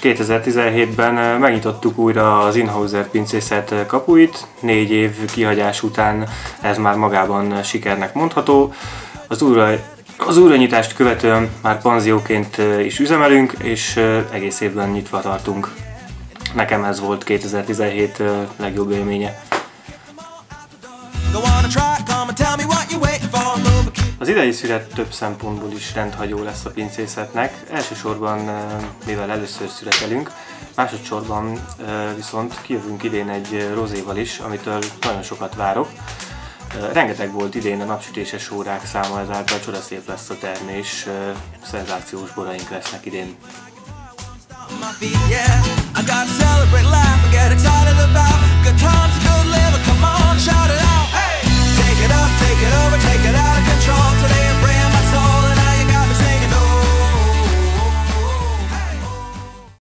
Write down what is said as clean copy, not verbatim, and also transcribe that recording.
2017-ben megnyitottuk újra az Inhauser pincészet kapuit, 4 év kihagyás után ez már magában sikernek mondható. Az újranyitást követően már panzióként is üzemelünk, és egész évben nyitva tartunk. Nekem ez volt 2017 legjobb élménye. Az idei szület több szempontból is rendhagyó lesz a pincészetnek. Elsősorban, mivel először szüretelünk, másodszorban viszont kijövünk idén egy rozéval is, amitől nagyon sokat várok. Rengeteg volt idén a napsütéses órák száma, ezáltal csodaszép lesz a termés, szenzációs boraink lesznek idén.